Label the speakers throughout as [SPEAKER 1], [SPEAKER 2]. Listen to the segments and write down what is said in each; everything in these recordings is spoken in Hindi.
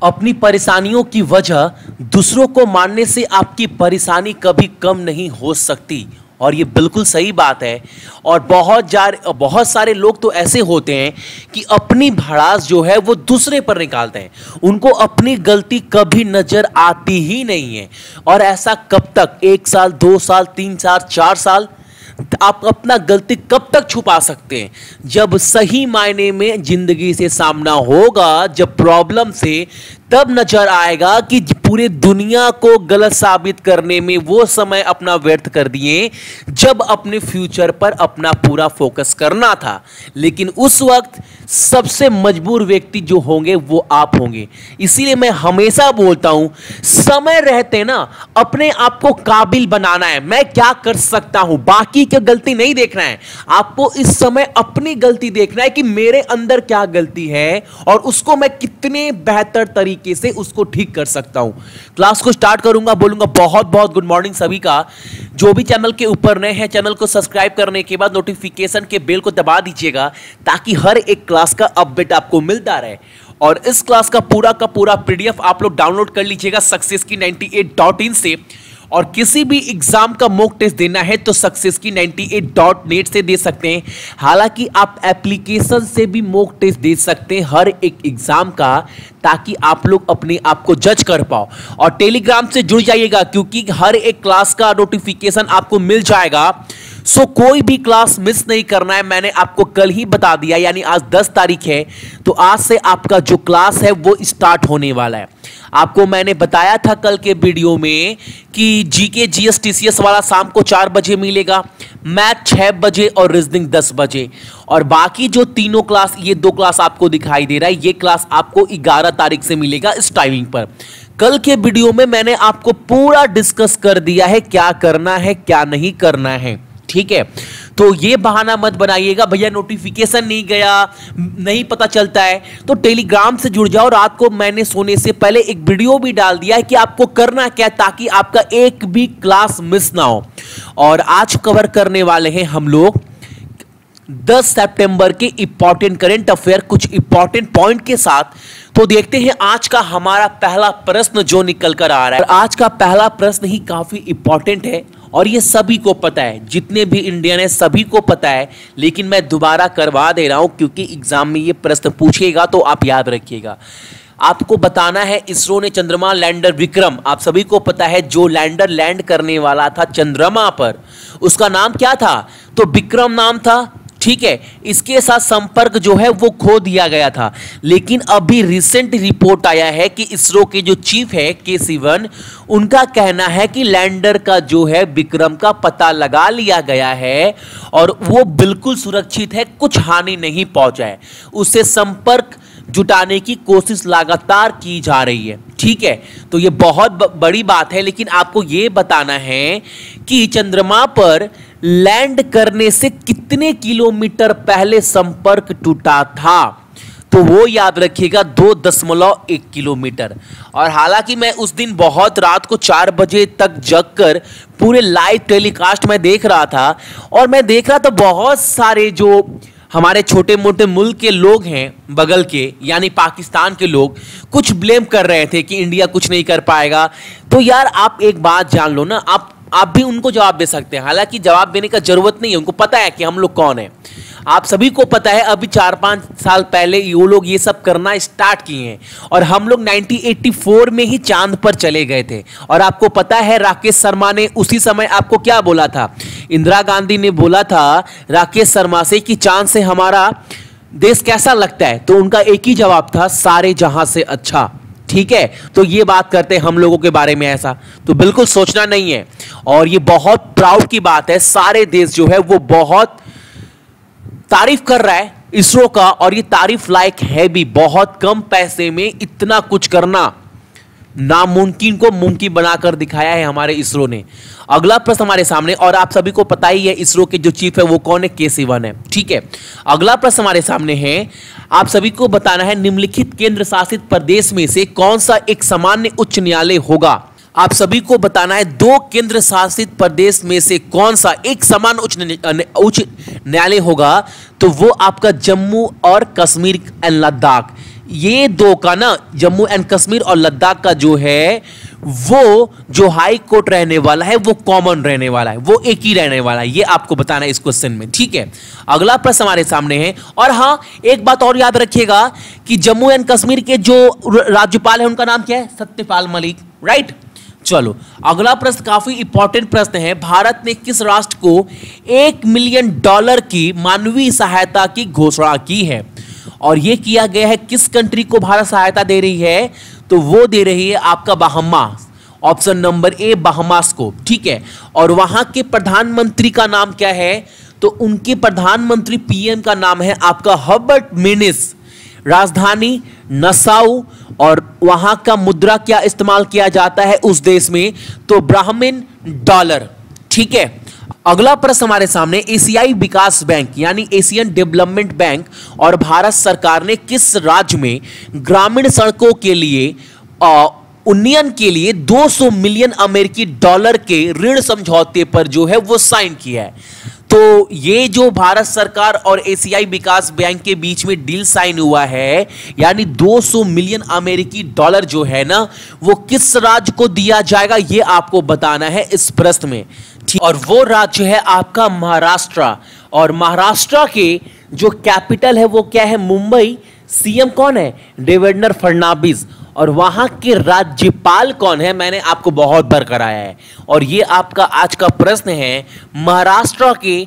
[SPEAKER 1] अपनी परेशानियों की वजह दूसरों को मानने से आपकी परेशानी कभी कम नहीं हो सकती। और ये बिल्कुल सही बात है। और बहुत सारे लोग तो ऐसे होते हैं कि अपनी भड़ास जो है वो दूसरे पर निकालते हैं, उनको अपनी गलती कभी नजर आती ही नहीं है। और ऐसा कब तक, 1 साल, 2 साल, 3 साल, 4 साल, आप अपना गलती कब तक छुपा सकते हैं? जब सही मायने में जिंदगी से सामना होगा, जब प्रॉब्लम से, तब नजर आएगा कि पूरे दुनिया को गलत साबित करने में वो समय अपना व्यर्थ कर दिए जब अपने फ्यूचर पर अपना पूरा फोकस करना था। लेकिन उस वक्त सबसे मजबूर व्यक्ति जो होंगे वो आप होंगे। इसीलिए मैं हमेशा बोलता हूं, समय रहते ना अपने आप को काबिल बनाना है। मैं क्या कर सकता हूं, बाकी की गलती नहीं देखना है, आपको इस समय अपनी गलती देखना है कि मेरे अंदर क्या गलती है और उसको मैं कितने बेहतर तरीके से उसको ठीक कर सकता हूं। क्लास को स्टार्ट करूंगा, बोलूंगा बहुत बहुत गुड मॉर्निंग सभी का। जो भी चैनल के ऊपर नए हैं, चैनल को सब्सक्राइब करने के बाद नोटिफिकेशन के बेल को दबा दीजिएगा ताकि हर एक क्लास का अपडेट आपको मिलता रहे। और इस क्लास का पूरा पीडीएफ आप लोग डाउनलोड कर लीजिएगा successkey98.in से। और किसी भी एग्जाम का मॉक टेस्ट देना है तो successkey98.net से दे सकते हैं। हालांकि आप एप्लीकेशन से भी मॉक टेस्ट दे सकते हैं हर एक एग्जाम का, ताकि आप लोग अपने आप को जज कर पाओ। और टेलीग्राम से जुड़ जाइएगा क्योंकि हर एक क्लास का नोटिफिकेशन आपको मिल जाएगा। सो कोई भी क्लास मिस नहीं करना है। मैंने आपको कल ही बता दिया, यानी आज 10 तारीख है, तो आज से आपका जो क्लास है वो स्टार्ट होने वाला है। आपको मैंने बताया था कल के वीडियो में कि जीके जीएस टीसीएस वाला शाम को 4 बजे मिलेगा, मैथ 6 बजे और रीजनिंग 10 बजे। और बाकी जो तीनों क्लास, ये 2 क्लास आपको दिखाई दे रहा है, ये क्लास आपको 11 तारीख से मिलेगा इस टाइमिंग पर। कल के वीडियो में मैंने आपको पूरा डिस्कस कर दिया है क्या करना है क्या नहीं करना है, ठीक है? तो ये बहाना मत बनाइएगा भैया नोटिफिकेशन नहीं गया, नहीं पता चलता है, तो टेलीग्राम से जुड़ जाओ। रात को मैंने सोने से पहले एक वीडियो भी डाल दिया है कि आपको करना क्या है ताकि आपका एक भी क्लास मिस ना हो। और आज कवर करने वाले हैं हम लोग 10 सितंबर के इंपॉर्टेंट करंट अफेयर, कुछ इंपॉर्टेंट पॉइंट के साथ। तो देखते हैं आज का हमारा पहला प्रश्न जो निकल कर आ रहा है। आज का पहला प्रश्न ही काफी इंपॉर्टेंट है और ये सभी को पता है, जितने भी इंडियन है सभी को पता है, लेकिन मैं दोबारा करवा दे रहा हूं क्योंकि एग्जाम में ये प्रश्न पूछेगा तो आप याद रखिएगा। आपको बताना है इसरो ने चंद्रमा लैंडर विक्रम, आप सभी को पता है जो लैंडर लैंड करने वाला था चंद्रमा पर, उसका नाम क्या था? तो विक्रम नाम था, ठीक है। इसके साथ संपर्क जो है वो खो दिया गया था। लेकिन अभी रिसेंट रिपोर्ट आया है कि इसरो के जो चीफ है के सिवन, उनका कहना है कि लैंडर का जो है विक्रम का पता लगा लिया गया है और वो बिल्कुल सुरक्षित है, कुछ हानि नहीं पहुंचा है। उससे संपर्क जुटाने की कोशिश लगातार की जा रही है, ठीक है। तो ये बहुत बड़ी बात है। लेकिन आपको ये बताना है कि चंद्रमा पर लैंड करने से कितने किलोमीटर पहले संपर्क टूटा था? तो वो याद रखिएगा 2.1 किलोमीटर। और हालांकि मैं उस दिन बहुत रात को 4 बजे तक जगकर पूरे लाइव टेलीकास्ट में देख रहा था और मैं देख रहा था बहुत सारे जो हमारे छोटे मोटे मुल्क के लोग हैं बगल के, यानी पाकिस्तान के लोग, कुछ ब्लेम कर रहे थे कि इंडिया कुछ नहीं कर पाएगा। तो यार आप एक बात जान लो ना, आप भी उनको जवाब दे सकते हैं। हालांकि जवाब देने का जरूरत नहीं है, उनको पता है कि हम लोग कौन है। आप सभी को पता है अभी 4-5 साल पहले ये लोग ये सब करना स्टार्ट किए हैं और हम लोग 1984 में ही चांद पर चले गए थे। और आपको पता है राकेश शर्मा ने उसी समय आपको क्या बोला था? इंदिरा गांधी ने बोला था राकेश शर्मा से कि चांद से हमारा देश कैसा लगता है, तो उनका एक ही जवाब था, सारे जहां से अच्छा, ठीक है। तो ये बात करते हैं हम लोगों के बारे में ऐसा, तो बिल्कुल सोचना नहीं है। और ये बहुत प्राउड की बात है, सारे देश जो है वो बहुत तारीफ कर रहा है इसरो का और ये तारीफ लायक है भी। बहुत कम पैसे में इतना कुछ करना, नामुमकिन को मुमकिन बनाकर दिखाया है हमारे इसरो ने। अगला प्रश्न हमारे सामने, और आप सभी को पता ही है इसरो के जो चीफ है वो कौन है? के सिवन है, ठीक है। अगला प्रश्न हमारे सामने है, आप सभी को बताना है निम्नलिखित केंद्र शासित प्रदेश में से कौन सा एक सामान्य उच्च न्यायालय होगा? आप सभी को बताना है 2 केंद्र शासित प्रदेश में से कौन सा एक समान उच्च न्यायालय होगा? तो वो आपका जम्मू और कश्मीर एंड लद्दाख, ये दो का ना, जम्मू एंड कश्मीर और लद्दाख का जो है वो जो हाई कोर्ट रहने वाला है वो कॉमन रहने वाला है, वो एक ही रहने वाला है। ये आपको बताना है इस क्वेश्चन में, ठीक है। अगला प्रश्न हमारे सामने है। और हाँ, एक बात और याद रखिएगा कि जम्मू एंड कश्मीर के जो राज्यपाल है उनका नाम क्या है? सत्यपाल मलिक, राइट। चलो अगला प्रश्न काफी इंपॉर्टेंट प्रश्न है। भारत ने किस राष्ट्र को $1 मिलियन की मानवीय सहायता की घोषणा की है? और यह किया गया है किस कंट्री को भारत सहायता दे रही है? तो वो दे रही है आपका Bahamas, option number A Bahamas को, ठीक है। और वहां के प्रधानमंत्री का नाम क्या है? तो उनके प्रधानमंत्री पीएम का नाम है आपका हर्बर्ट मिनिस। राजधानी नसाउ। और वहां का मुद्रा क्या इस्तेमाल किया जाता है उस देश में? तो ब्राह्मण डॉलर, ठीक है। अगला प्रश्न हमारे सामने, एशियाई विकास बैंक यानी एशियन डेवलपमेंट बैंक और भारत सरकार ने किस राज्य में ग्रामीण सड़कों के लिए उन्नयन के लिए $200 मिलियन के ऋण समझौते पर जो है वो साइन किया है? तो ये जो भारत सरकार और एशियाई विकास बैंक के बीच में डील साइन हुआ है, यानी $200 मिलियन जो है ना, वो किस राज्य को दिया जाएगा ये आपको बताना है इस प्रश्न में, ठीक। और वो राज्य है आपका महाराष्ट्र। और महाराष्ट्र के जो कैपिटल है वो क्या है? मुंबई। सीएम कौन है? देवेंद्र फडणवीस। और वहां के राज्यपाल कौन है? मैंने आपको बहुत बार कराया है। और ये आपका आज का प्रश्न है, महाराष्ट्र के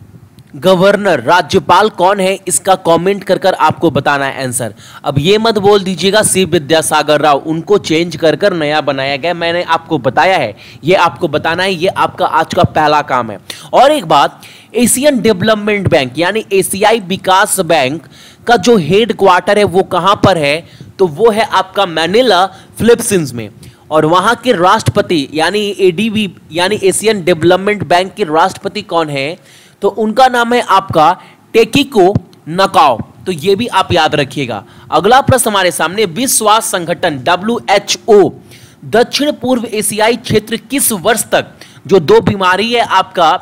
[SPEAKER 1] गवर्नर राज्यपाल कौन है? इसका कमेंट कर कर आपको बताना है आंसर। अब ये मत बोल दीजिएगा सी विद्यासागर राव, उनको चेंज कर कर नया बनाया गया, मैंने आपको बताया है, ये आपको बताना है, ये आपका आज का पहला काम है। और एक बात, एशियन डेवलपमेंट बैंक यानी एशियाई विकास बैंक का जो हेड क्वार्टर है वो कहां पर है? तो वो है आपका मैनिला, फिलीपींस में। और वहां के राष्ट्रपति यानी एडीबी यानी एशियन डेवलपमेंट बैंक के राष्ट्रपति कौन है? तो उनका नाम है आपका टेकिको नकाओ। तो ये भी आप याद रखिएगा। अगला प्रश्न हमारे सामने, विश्व स्वास्थ्य संगठन WHO दक्षिण पूर्व एशियाई क्षेत्र किस वर्ष तक जो दो बीमारी है आपका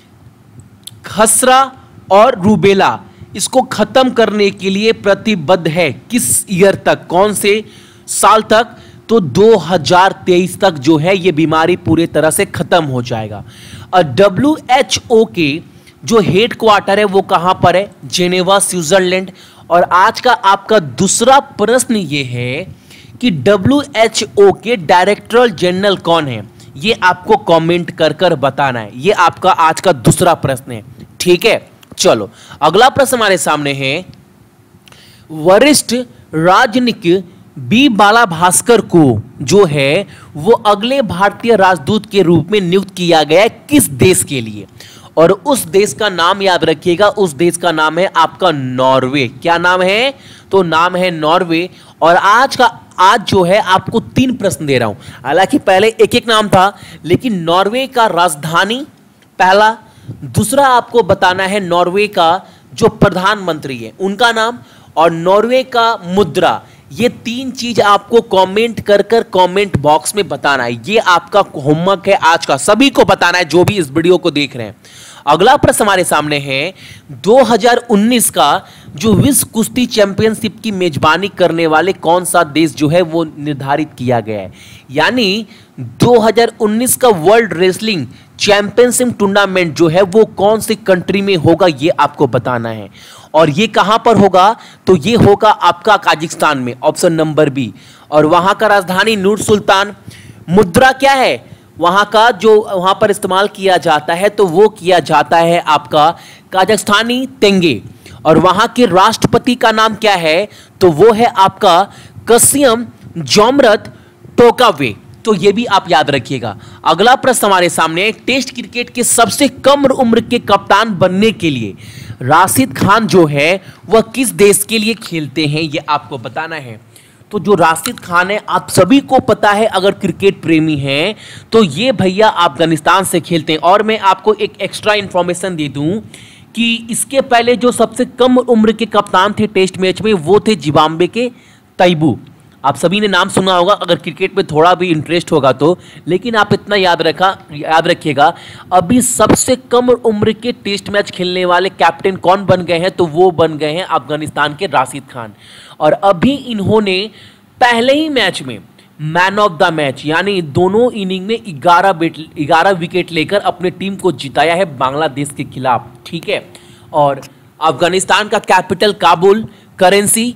[SPEAKER 1] खसरा और रूबेला, इसको खत्म करने के लिए प्रतिबद्ध है? किस ईयर तक, कौन से साल तक? तो 2023 तक जो है ये बीमारी पूरे तरह से खत्म हो जाएगा। और WHO के जो हेड क्वार्टर है वो कहां पर है? Geneva, Switzerland. और आज का आपका दूसरा प्रश्न ये है कि WHO के डायरेक्टर जनरल कौन है? ये आपको कमेंट कर कर बताना है। ये आपका आज का दूसरा प्रश्न है, ठीक है। चलो अगला प्रश्न हमारे सामने है, वरिष्ठ राजनीतिक बी बाला भास्कर को जो है वो अगले भारतीय राजदूत के रूप में नियुक्त किया गया है किस देश के लिए? और उस देश का नाम याद रखिएगा, उस देश का नाम है आपका नॉर्वे। क्या नाम है? तो नाम है नॉर्वे। और आज जो है आपको 3 प्रश्न दे रहा हूं, हालांकि पहले एक एक नाम था, लेकिन नॉर्वे का राजधानी पहला, दूसरा आपको बताना है नॉर्वे का जो प्रधानमंत्री है उनका नाम, और नॉर्वे का मुद्रा। ये 3 चीज आपको कमेंट कर कर कमेंट बॉक्स में बताना है। ये आपका होमवर्क है आज का, सभी को बताना है जो भी इस वीडियो को देख रहे हैं। अगला प्रश्न हमारे सामने है, 2019 का जो विश्व कुश्ती चैंपियनशिप की मेजबानी करने वाले कौन सा देश जो है वो निर्धारित किया गया है? यानी 2019 का वर्ल्ड रेसलिंग चैंपियनशिप टूर्नामेंट जो है वो कौन सी कंट्री में होगा ये आपको बताना है। और ये कहां पर होगा? तो ये होगा आपका काजाकिस्तान में, ऑप्शन नंबर बी। और वहां का राजधानी नूर सुल्तान। मुद्रा क्या है वहां का जो वहां पर इस्तेमाल किया जाता है? तो वो किया जाता है आपका काजाकिस्तानी तेंगे। और वहां के राष्ट्रपति का नाम क्या है? तो वो है आपका कसियम जोमरत टोकावे। तो ये भी आप याद रखिएगा। अगला प्रश्न हमारे सामने, टेस्ट क्रिकेट के सबसे कम उम्र के कप्तान बनने के लिए राशिद खान जो है वह किस देश के लिए खेलते हैं ये आपको बताना है। तो जो राशिद खान है आप सभी को पता है, अगर क्रिकेट प्रेमी हैं तो ये भैया अफगानिस्तान से खेलते हैं। और मैं आपको एक एक्स्ट्रा इंफॉर्मेशन दे दूं कि इसके पहले जो सबसे कम उम्र के कप्तान थे टेस्ट मैच में वो थे जिम्बाब्वे के तैयबू। आप सभी ने नाम सुना होगा अगर क्रिकेट में थोड़ा भी इंटरेस्ट होगा तो, लेकिन आप इतना याद रखिएगा, अभी सबसे कम उम्र के टेस्ट मैच खेलने वाले कैप्टन कौन बन गए हैं, तो वो बन गए हैं अफगानिस्तान के राशिद खान। और अभी इन्होंने पहले ही मैच में मैन ऑफ द मैच यानी दोनों इनिंग में 11 विकेट लेकर अपनी टीम को जिताया है बांग्लादेश के खिलाफ, ठीक है। और अफगानिस्तान का कैपिटल काबुल, करेंसी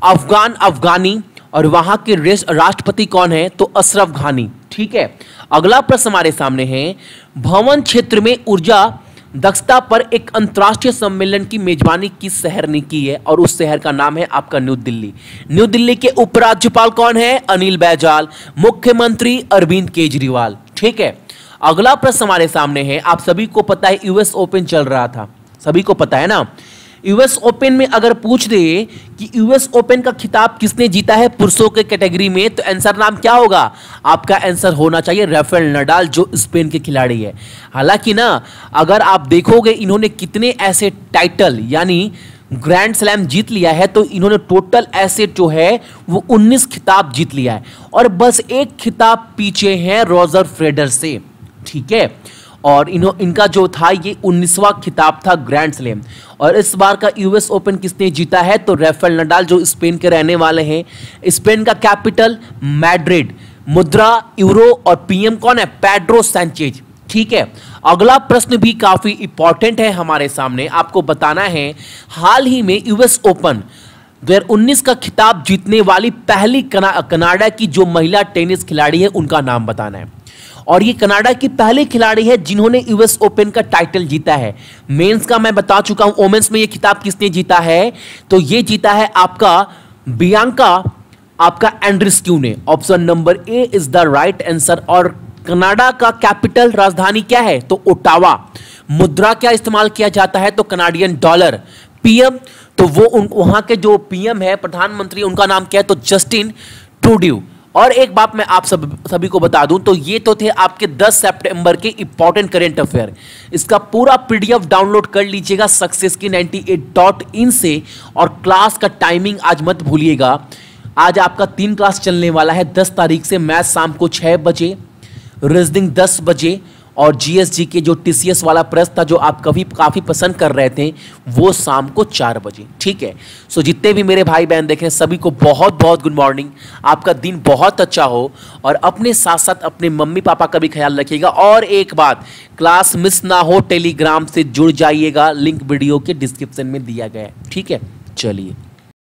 [SPEAKER 1] अफगानी, और वहां के राष्ट्रपति कौन है, तो अशरफ घानी, ठीक है। अगला प्रश्न हमारे सामने है, भवन क्षेत्र में ऊर्जा दक्षता पर एक अंतर्राष्ट्रीय सम्मेलन की मेजबानी किस शहर ने की है, और उस शहर का नाम है आपका न्यू दिल्ली। न्यू दिल्ली के उपराज्यपाल कौन है, अनिल बैजल, मुख्यमंत्री अरविंद केजरीवाल, ठीक है। अगला प्रश्न हमारे सामने है, आप सभी को पता है यूएस ओपन चल रहा था, सभी को पता है ना। यूएस ओपन में अगर पूछ दे कि यूएस ओपन का खिताब किसने जीता है पुरुषों के कैटेगरी में, तो आंसर नाम क्या होगा, आपका आंसर होना चाहिए राफेल नडाल, जो स्पेन के खिलाड़ी है। हालांकि ना अगर आप देखोगे इन्होंने कितने ऐसे टाइटल यानी ग्रैंड स्लैम जीत लिया है, तो इन्होंने टोटल ऐसे जो है वो 19 खिताब जीत लिया है, और बस एक खिताब पीछे है रॉजर फेडरर से, ठीक है। और इनका जो था ये 19वां खिताब था ग्रैंड स्लैम। और इस बार का यूएस ओपन किसने जीता है, तो राफेल नडाल, जो स्पेन के रहने वाले हैं। स्पेन का कैपिटल मैड्रिड, मुद्रा यूरो, और पीएम कौन है, पेड्रो सैंचेज, ठीक है। अगला प्रश्न भी काफी इंपॉर्टेंट है हमारे सामने, आपको बताना है हाल ही में यूएस ओपन 2019 का खिताब जीतने वाली पहली कनाडा की जो महिला टेनिस खिलाड़ी है उनका नाम बताना है। और ये कनाडा की पहली खिलाड़ी है जिन्होंने यूएस ओपन का टाइटल जीता है। मेंस का मैं बता चुका हूं, वोमेन्स में ये खिताब किसने जीता है, तो ये जीता है आपका बियांका आपका एंड्रीस्क्यू ने। Option number A is the right answer. और कनाडा का कैपिटल राजधानी क्या है, तो ओटावा। मुद्रा क्या इस्तेमाल किया जाता है, तो कनाडियन डॉलर। पीएम, तो वो वहां के जो पीएम है प्रधानमंत्री, उनका नाम क्या है, तो जस्टिन ट्रूडेau। और एक बात मैं आप सभी को बता दूं, तो ये तो थे आपके 10 सितंबर के इंपॉर्टेंट करंट अफेयर। इसका पूरा पीडीएफ डाउनलोड कर लीजिएगा successkey98.in से। और क्लास का टाइमिंग आज मत भूलिएगा, आज आपका 3 क्लास चलने वाला है 10 तारीख से। मैथ शाम को 6 बजे, रीजनिंग 10 बजे, और जीएसजी के जो टीसीएस वाला प्रश्न था जो आप काफ़ी पसंद कर रहे थे, वो शाम को 4 बजे, ठीक है। सो जितने भी मेरे भाई बहन देख रहे हैं सभी को बहुत बहुत गुड मॉर्निंग, आपका दिन बहुत अच्छा हो, और अपने साथ साथ अपने मम्मी पापा का भी ख्याल रखिएगा। और एक बात, क्लास मिस ना हो, टेलीग्राम से जुड़ जाइएगा, लिंक वीडियो के डिस्क्रिप्शन में दिया गया है, ठीक है। चलिए।